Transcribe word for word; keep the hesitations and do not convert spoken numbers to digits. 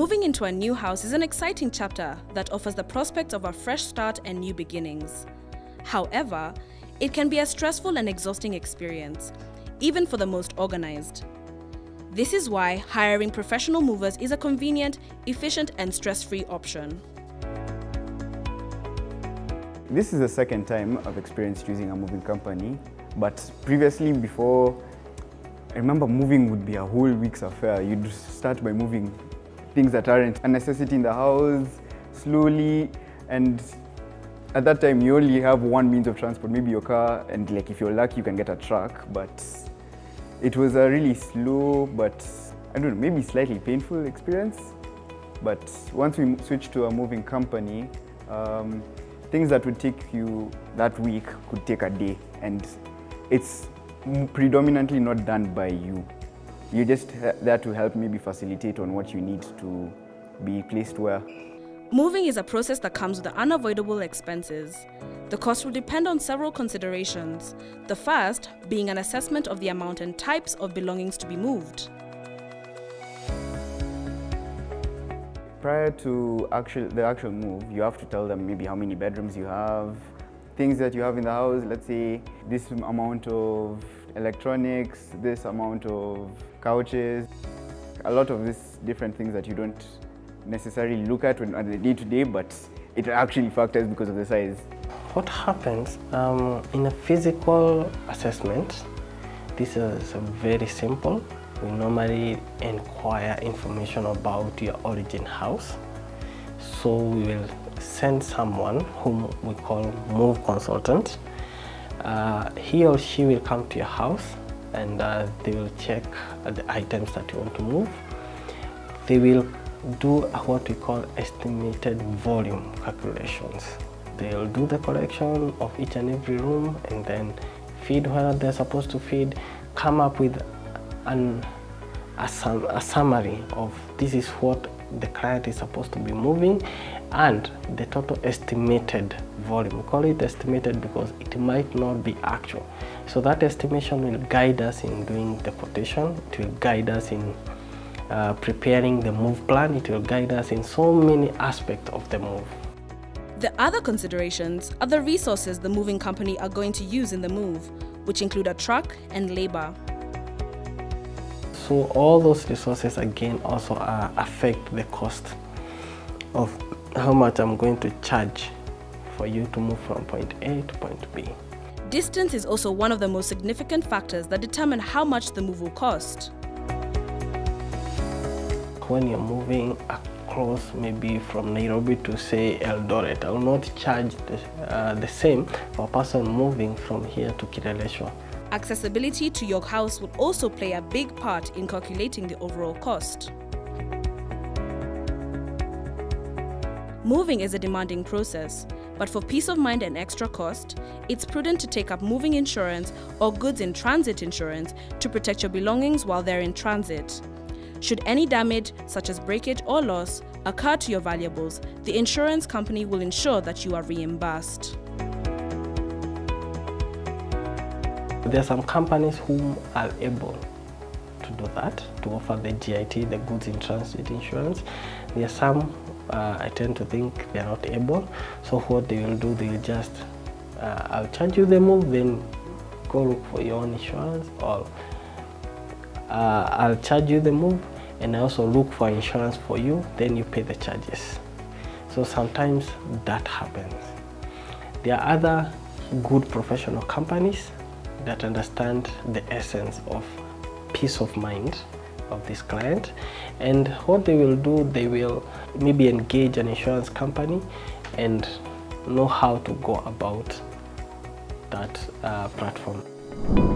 Moving into a new house is an exciting chapter that offers the prospect of a fresh start and new beginnings. However, it can be a stressful and exhausting experience, even for the most organized. This is why hiring professional movers is a convenient, efficient, and stress-free option. This is the second time I've experienced using a moving company, but previously, before, I remember moving would be a whole week's affair. You'd start by moving things that aren't a necessity in the house, slowly, and at that time you only have one means of transport, maybe your car, and like if you're lucky you can get a truck, but it was a really slow, but I don't know, maybe slightly painful experience. But once we switched to a moving company, um, things that would take you that week could take a day, and it's predominantly not done by you. You're just there to help maybe facilitate on what you need to be placed where. Moving is a process that comes with the unavoidable expenses. The cost will depend on several considerations, the first being an assessment of the amount and types of belongings to be moved. Prior to actual, the actual move, you have to tell them maybe how many bedrooms you have, things that you have in the house, let's say this amount of electronics, this amount of couches, a lot of these different things that you don't necessarily look at when, on the day-to-day, but it actually factors because of the size. What happens um, in a physical assessment, this is very simple. We normally inquire information about your origin house. So we will send someone whom we call move consultant. Uh, he or she will come to your house and uh, they will check uh, the items that you want to move. They will do uh, what we call estimated volume calculations. They'll do the collection of each and every room and then feed where they're supposed to feed, come up with an, a, sum, a summary of this is what the client is supposed to be moving and the total estimated volume. We call it estimated because it might not be actual. So that estimation will guide us in doing the quotation, it will guide us in uh, preparing the move plan, it will guide us in so many aspects of the move. The other considerations are the resources the moving company are going to use in the move, which include a truck and labor. So all those resources again also uh, affect the cost of how much I'm going to charge for you to move from point A to point B. Distance is also one of the most significant factors that determine how much the move will cost. When you're moving across maybe from Nairobi to say Eldoret, I will not charge the, uh, the same for a person moving from here to Kileleshwa. Accessibility to your house will also play a big part in calculating the overall cost. Moving is a demanding process, but for peace of mind and extra cost, it's prudent to take up moving insurance or goods in transit insurance to protect your belongings while they're in transit. Should any damage, such as breakage or loss, occur to your valuables, the insurance company will ensure that you are reimbursed. There are some companies who are able to do that, to offer the G I T, the goods in transit insurance. There are some, uh, I tend to think they are not able. So what they will do, they will just, uh, I'll charge you the move, then go look for your own insurance, or uh, I'll charge you the move, and I also look for insurance for you, then you pay the charges. So sometimes that happens. There are other good professional companies that understand the essence of peace of mind of this client, and what they will do, they will maybe engage an insurance company and know how to go about that uh, platform.